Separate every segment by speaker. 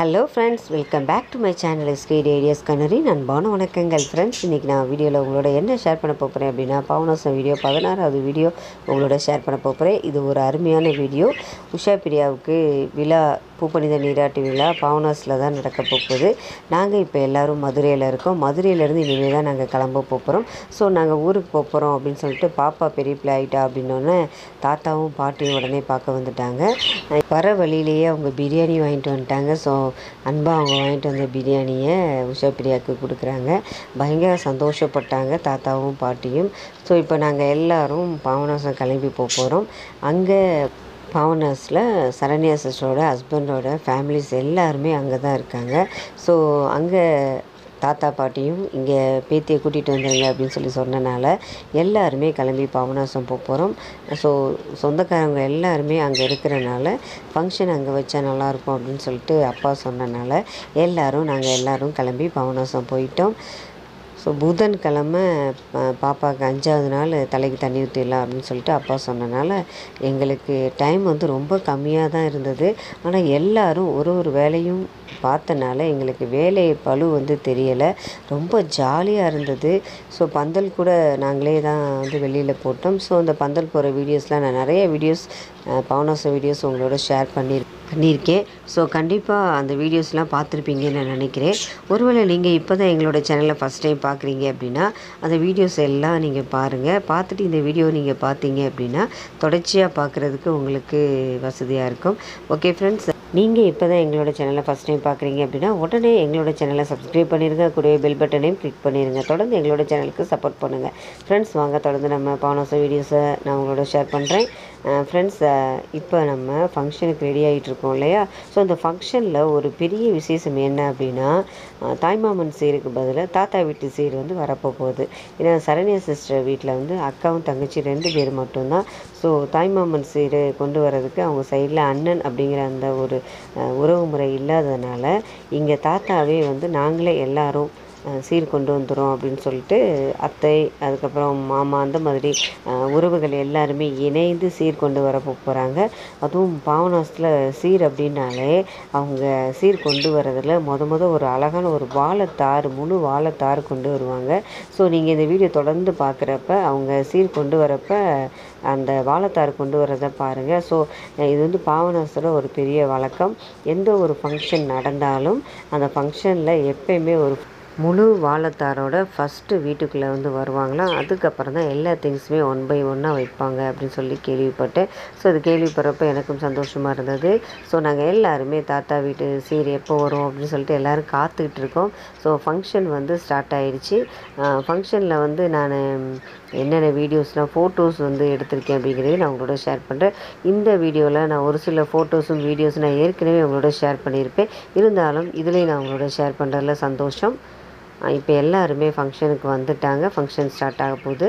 Speaker 1: Hello friends, welcome back to my channel SK radius கண்ணரின் அன்பான வணக்கங்கள். ஃப்ரெண்ட்ஸ், இன்றைக்கி நான் வீடியோவில் உங்களோட என்ன ஷேர் பண்ண போகிறேன் அப்படின்னா, பவுனசம் வீடியோ 16வது வீடியோ உங்களோட ஷேர் பண்ண போகிறேன். இது ஒரு அருமையான வீடியோ. உஷா பிரியாவுக்கு விழா, பூப்பணித நீராட்டு விழா பவுனாஸில் தான் நடக்க போகுது. நாங்கள் இப்போ எல்லோரும் மதுரையில் இருக்கோம். மதுரையிலேருந்து இனிமேல் தான் நாங்கள் கிளம்ப போகிறோம். ஸோ நாங்கள் ஊருக்கு போகிறோம் அப்படின்னு சொல்லிட்டு பாப்பா பெரிய பிள்ளை ஆகிட்டா அப்படின்னோடனே தாத்தாவும் பாட்டியும் உடனே பார்க்க வந்துட்டாங்க. வர வழியிலேயே அவங்க பிரியாணி வாங்கிட்டு வந்துட்டாங்க. ஸோ அன்பாக அவங்க வாங்கிட்டு வந்த பிரியாணியை உஷா பிரியாவுக்கு கொடுக்குறாங்க. பயங்கர சந்தோஷப்பட்டாங்க தாத்தாவும் பாட்டியும். ஸோ இப்போ நாங்கள் எல்லோரும் பாபநாசம் கிளம்பி போகிறோம். அங்கே பாபநாஸில் சரண்யா சிஸ்டரோட ஹஸ்பண்டோட ஃபேமிலிஸ் எல்லாருமே அங்கே தான் இருக்காங்க. ஸோ அங்கே தாத்தா பாட்டியும் இங்கே பேத்தியை கூட்டிகிட்டு வந்துடுங்க அப்படின்னு சொன்னனால எல்லாருமே கிளம்பி பாபநாசம் போகிறோம். ஸோ சொந்தக்காரங்க எல்லாருமே அங்கே இருக்கிறனால ஃபங்க்ஷன் அங்கே வச்சா நல்லாயிருக்கும் அப்படின்னு சொல்லிட்டு அப்பா சொன்னனால நாங்கள் எல்லோரும் கிளம்பி பாபநாசம் போயிட்டோம். ஸோ புதன்கிழமை பாப்பாவுக்கு 5வது நாள் தலைக்கு தண்ணி ஊற்றிடலாம் அப்படின்னு சொல்லிட்டு அப்பா சொன்னனால எங்களுக்கு டைம் வந்து ரொம்ப கம்மியாக தான் இருந்தது. ஆனால் எல்லோரும் ஒரு வேலையும் பார்த்தனால எங்களுக்கு வேலை பளு வந்து தெரியலை. ரொம்ப ஜாலியாக இருந்தது. ஸோ பந்தல் கூட நாங்களே தான் வந்து வெளியில் போட்டோம். ஸோ அந்த பந்தல் போகிற வீடியோஸ்லாம் நான் நிறைய வீடியோஸ் பாபநாசம் வீடியோஸ் உங்களோட ஷேர் பண்ணியிருக்கேன். ஸோ கண்டிப்பாக அந்த வீடியோஸ்லாம் பார்த்துருப்பீங்கன்னு நான் நினைக்கிறேன். ஒருவேளை நீங்கள் இப்போ தான் எங்களோட சேனலை ஃபஸ்ட் டைம் பார்க்குறீங்க அப்படின்னா அந்த வீடியோஸ் எல்லாம் நீங்கள் பாருங்கள். பார்த்துட்டு இந்த வீடியோ நீங்கள் பார்த்தீங்க அப்படின்னா தொடர்ச்சியாக பார்க்குறதுக்கு உங்களுக்கு வசதியாக இருக்கும். ஓகே ஃப்ரெண்ட்ஸ், நீங்கள் இப்போ தான் எங்களோட சேனலை ஃபஸ்ட் டைம் பார்க்குறீங்க அப்படின்னா உடனே எங்களோட சேனலை சப்ஸ்கிரைப் பண்ணிடுங்க. கூடவே பெல் பட்டனையும் கிளிக் பண்ணிடுங்க. தொடர்ந்து எங்களோட சேனலுக்கு சப்போர்ட் பண்ணுங்கள். ஃப்ரெண்ட்ஸ், வாங்க தொடர்ந்து நம்ம பாபநாசம் வீடியோஸை நான் உங்களோட ஷேர் பண்ணுறேன். ஃப்ரெண்ட்ஸ், இப்போ நம்ம ஃபங்க்ஷனுக்கு ரெடி ஆகிட்டுருக்கோம் இல்லையா? ஸோ அந்த ஃபங்க்ஷனில் ஒரு பெரிய விசேஷம் என்ன அப்படின்னா, தாய்மாமன் சீருக்கு பதிலாக தாத்தா வீட்டு சீர் வந்து வரப்போகுது. ஏன்னா சரண்யா சிஸ்டர் வீட்டில் வந்து அக்காவும் தங்கச்சி 2 பேர் மட்டும்தான். ஸோ தாய்மாமன் சீர் கொண்டு வர்றதுக்கு அவங்க சைடில் அண்ணன் அப்படிங்கிற அந்த ஒரு உறவு முறை இல்லாததுனால இங்கே தாத்தாவே வந்து நாங்களே எல்லோரும் சீர் கொண்டு வந்துடும் அப்படின்னு சொல்லிட்டு அத்தை, அதுக்கப்புறம் மாமா, அந்த மாதிரி உறவுகள் எல்லாருமே இணைந்து சீர் கொண்டு வர போகிறாங்க. அதுவும் பாபநாசத்தில் சீர் அப்படின்னாலே அவங்க சீர் கொண்டு வரதில் முத ஒரு அழகான ஒரு வாழைத்தார், முழு வாழைத்தார் கொண்டு வருவாங்க. ஸோ நீங்கள் இந்த வீடியோ தொடர்ந்து பார்க்குறப்ப அவங்க சீர் கொண்டு வரப்ப அந்த வாழைத்தார் கொண்டு வரதை பாருங்கள். ஸோ இது வந்து பாபநாசத்தில் ஒரு பெரிய வழக்கம். எந்த ஒரு ஃபங்க்ஷன் நடந்தாலும் அந்த ஃபங்க்ஷனில் எப்பயுமே ஒரு முழு வாழைத்தாரோட ஃபஸ்ட்டு வீட்டுக்குள்ளே வந்து வருவாங்களாம். அதுக்கப்புறம் தான் எல்லா திங்ஸுமே 1 by 1 வைப்பாங்க அப்படின்னு சொல்லி கேள்விப்பட்டேன். ஸோ அது கேள்விப்படுறப்ப எனக்கும் சந்தோஷமாக இருந்தது. ஸோ நாங்கள் எல்லாருமே தாத்தா வீட்டு சீர் எப்போ வரும் அப்படின்னு சொல்லிட்டு எல்லோரும் காத்துக்கிட்டு இருக்கோம். ஸோ ஃபங்க்ஷன் வந்து ஸ்டார்ட் ஆகிடுச்சு. ஃபங்க்ஷனில் வந்து நான் என்னென்ன வீடியோஸ்லாம் ஃபோட்டோஸ் வந்து எடுத்திருக்கேன் அப்படிங்கிறதையும் நான் உங்களோட ஷேர் பண்ணுறேன். இந்த வீடியோவில் நான் ஒரு சில ஃபோட்டோஸும் வீடியோஸும் நான் ஏற்கனவே உங்களோட ஷேர் பண்ணியிருப்பேன். இருந்தாலும் இதுலேயும் நான் உங்களோட ஷேர் பண்ணுறதுல சந்தோஷம். இப்போ எல்லாருமே ஃபங்க்ஷனுக்கு வந்துட்டாங்க. ஃபங்க்ஷன் ஸ்டார்ட் ஆக போகுது.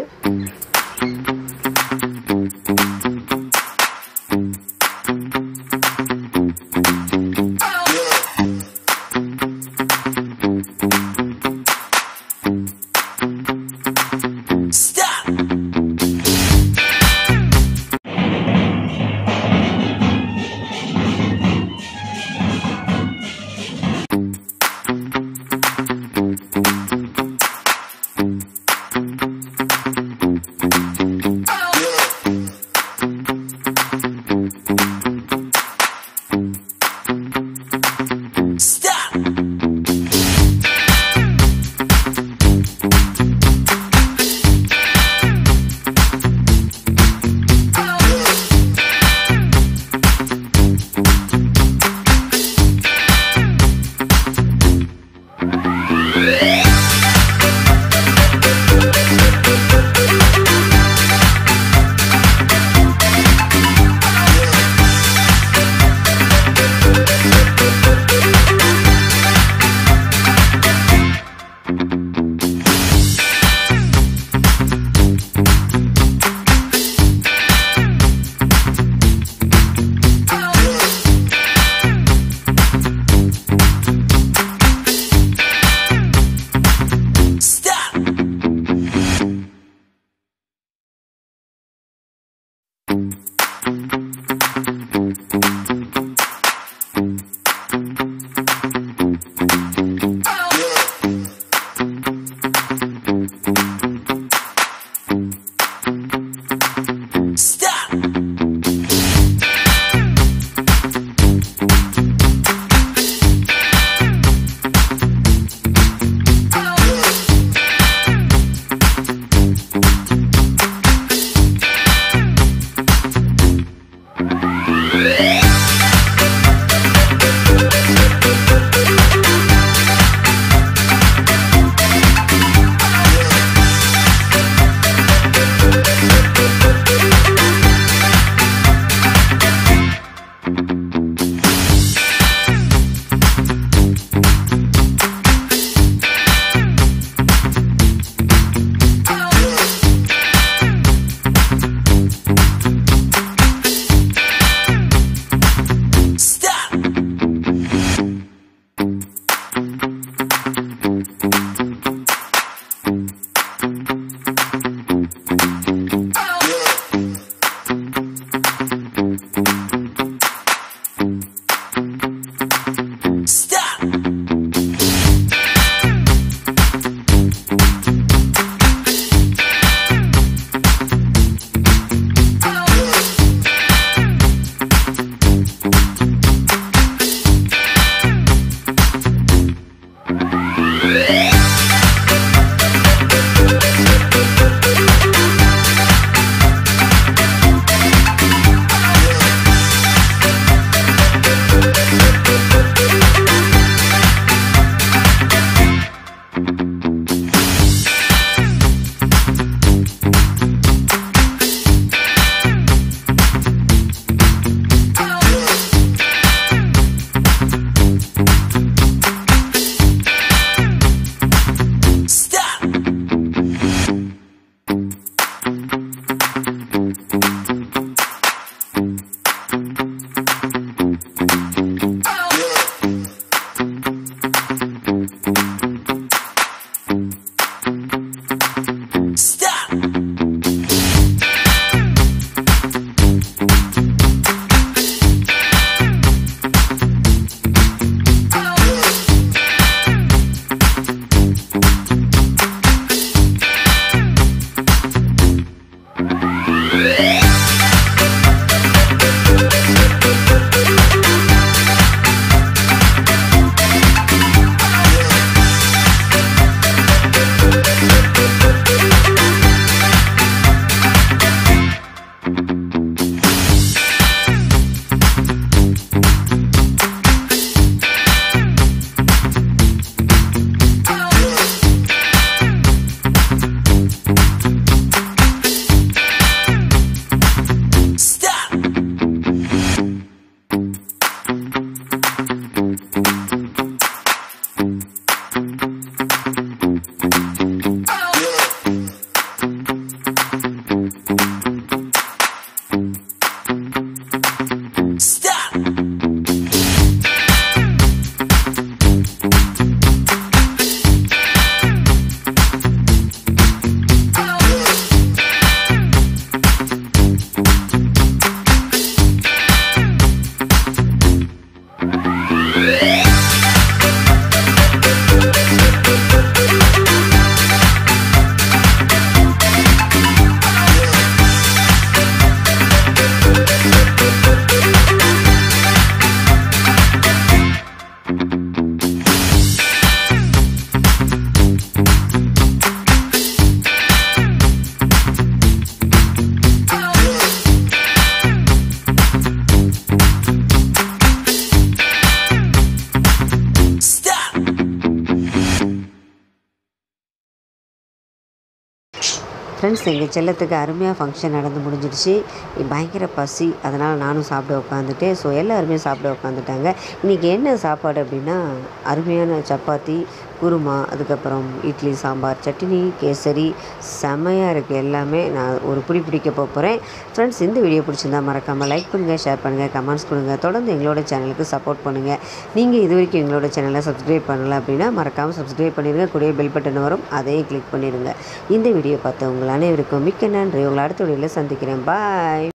Speaker 1: ஃப்ரெண்ட்ஸ், எங்கள் செல்லத்துக்கு அருமையாக ஃபங்க்ஷன் நடந்து முடிஞ்சிடுச்சு. பயங்கர பசி, அதனால் நானும் சாப்பிட உட்காந்துட்டேன். ஸோ எல்லாருமே சாப்பிட உட்காந்துட்டாங்க. இன்றைக்கி என்ன சாப்பாடு அப்படின்னா, அருமையான சப்பாத்தி, குருமா, அதுக்கப்புறம் இட்லி, சாம்பார், சட்னி, கேசரி, செம்மையாக இருக்குது எல்லாமே. நான் ஒரு பிடி பிடிக்க போகிறேன். ஃப்ரெண்ட்ஸ், இந்த வீடியோ பிடிச்சிருந்தா மறக்காமல் லைக் பண்ணுங்கள், ஷேர் பண்ணுங்கள், கமெண்ட்ஸ் கொடுங்க. தொடர்ந்து எங்களோட சேனலுக்கு சப்போர்ட் பண்ணுங்கள். நீங்கள் இது வரைக்கும் எங்களோட சேனலை சப்ஸ்கிரைப் பண்ணலை அப்படின்னா மறக்காமல் சப்ஸ்கிரைப் பண்ணிடுங்க. கூடவே பெல் பட்டன் வரும், அதையும் கிளிக் பண்ணிடுங்க. இந்த வீடியோ பார்த்த உங்கள் அனைவருக்கும் மிக்க நன்றி. உங்களை அடுத்த வீடியோவில் சந்திக்கிறேன். பாய்.